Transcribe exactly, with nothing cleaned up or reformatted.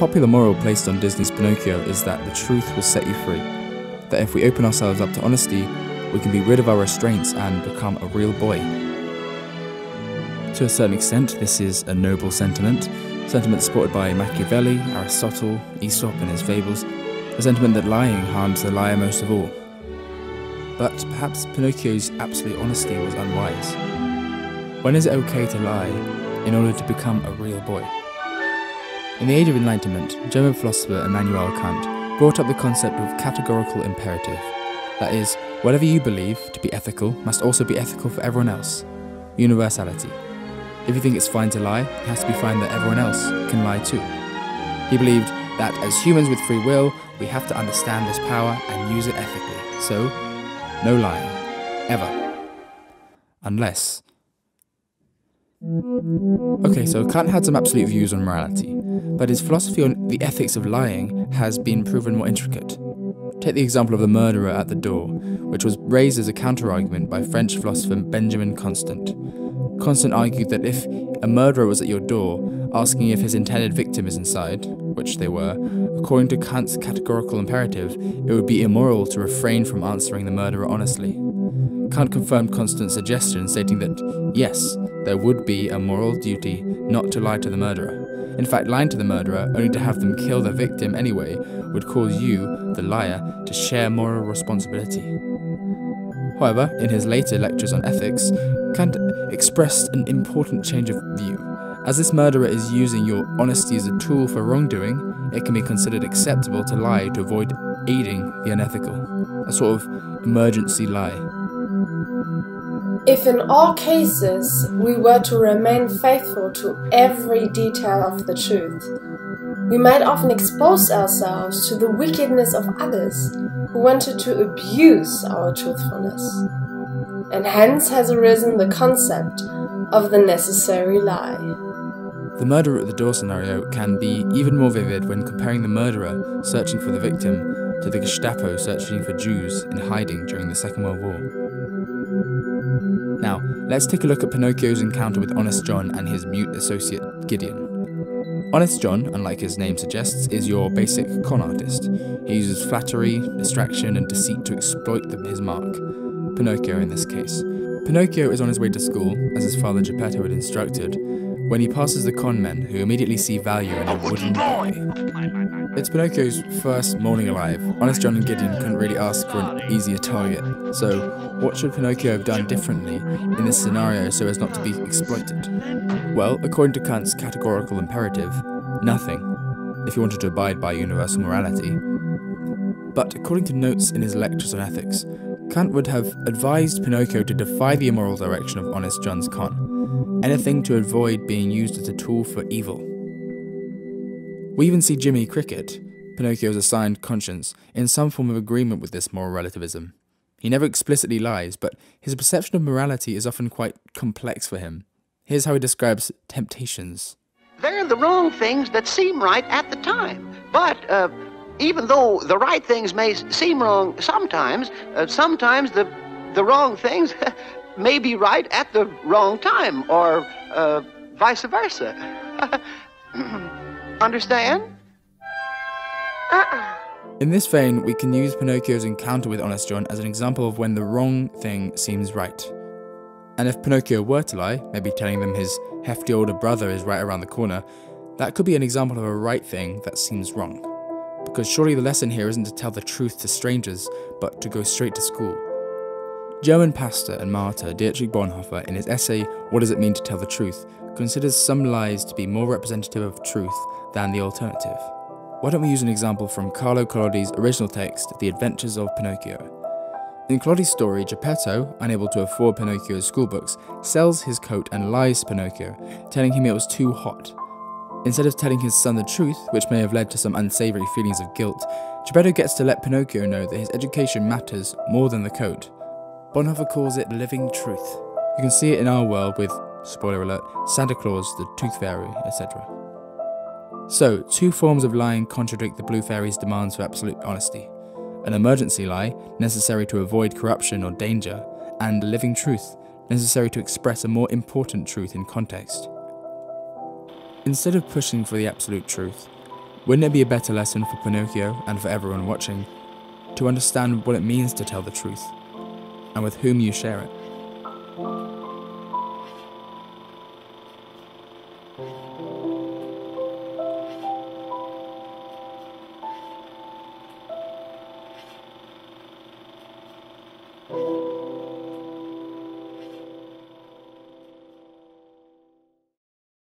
popular moral placed on Disney's Pinocchio is that the truth will set you free. That if we open ourselves up to honesty, we can be rid of our restraints and become a real boy. To a certain extent, this is a noble sentiment, a sentiment supported by Machiavelli, Aristotle, Aesop and his fables, a sentiment that lying harms the liar most of all. But perhaps Pinocchio's absolute honesty was unwise. When is it okay to lie in order to become a real boy? In the Age of Enlightenment, German philosopher Immanuel Kant brought up the concept of categorical imperative. That is, whatever you believe to be ethical must also be ethical for everyone else. Universality. If you think it's fine to lie, it has to be fine that everyone else can lie too. He believed that as humans with free will, we have to understand this power and use it ethically. So, no lying. Ever. Unless... Okay, so Kant had some absolute views on morality, but his philosophy on the ethics of lying has been proven more intricate. Take the example of the murderer at the door, which was raised as a counter-argument by French philosopher Benjamin Constant. Constant argued that if a murderer was at your door, asking if his intended victim is inside, which they were, according to Kant's categorical imperative, it would be immoral to refrain from answering the murderer honestly. Kant confirmed Constant's suggestion, stating that, yes, there would be a moral duty not to lie to the murderer. In fact, lying to the murderer, only to have them kill the victim anyway, would cause you, the liar, to share moral responsibility. However, in his later lectures on ethics, Kant expressed an important change of view. As this murderer is using your honesty as a tool for wrongdoing, it can be considered acceptable to lie to avoid aiding the unethical, a sort of emergency lie. If in all cases we were to remain faithful to every detail of the truth, we might often expose ourselves to the wickedness of others who wanted to abuse our truthfulness. And hence has arisen the concept of the necessary lie. The murderer at the door scenario can be even more vivid when comparing the murderer searching for the victim to the Gestapo searching for Jews in hiding during the Second World War. Now, let's take a look at Pinocchio's encounter with Honest John and his mute associate Gideon. Honest John, unlike his name suggests, is your basic con artist. He uses flattery, distraction and deceit to exploit the, his mark. Pinocchio in this case. Pinocchio is on his way to school, as his father Geppetto had instructed, when he passes the con men, who immediately see value in a wooden boy. It's Pinocchio's first morning alive. Honest John and Gideon couldn't really ask for an easier target, so what should Pinocchio have done differently in this scenario so as not to be exploited? Well, according to Kant's categorical imperative, nothing, if he wanted to abide by universal morality. But according to notes in his lectures on ethics, Kant would have advised Pinocchio to defy the immoral direction of Honest John's con, anything to avoid being used as a tool for evil. We even see Jimmy Cricket, Pinocchio's assigned conscience, in some form of agreement with this moral relativism. He never explicitly lies, but his perception of morality is often quite complex for him. Here's how he describes temptations. They're the wrong things that seem right at the time, but uh, even though the right things may seem wrong sometimes, uh, sometimes the, the wrong things may be right at the wrong time, or uh, vice versa. Understand? Uh-uh. In this vein, we can use Pinocchio's encounter with Honest John as an example of when the wrong thing seems right. And if Pinocchio were to lie, maybe telling them his hefty older brother is right around the corner, that could be an example of a right thing that seems wrong. Because surely the lesson here isn't to tell the truth to strangers, but to go straight to school. German pastor and martyr Dietrich Bonhoeffer, in his essay What Does It Mean to Tell the Truth, considers some lies to be more representative of truth than the alternative. Why don't we use an example from Carlo Collodi's original text, The Adventures of Pinocchio. In Collodi's story, Geppetto, unable to afford Pinocchio's schoolbooks, sells his coat and lies to Pinocchio, telling him it was too hot. Instead of telling his son the truth, which may have led to some unsavory feelings of guilt, Geppetto gets to let Pinocchio know that his education matters more than the coat. Bonhoeffer calls it living truth. You can see it in our world with, spoiler alert, Santa Claus, the Tooth Fairy, et cetera. So, two forms of lying contradict the Blue Fairy's demands for absolute honesty. An emergency lie, necessary to avoid corruption or danger, and a living truth, necessary to express a more important truth in context. Instead of pushing for the absolute truth, Wouldn't it be a better lesson for Pinocchio and for everyone watching to understand what it means to tell the truth and with whom you share it?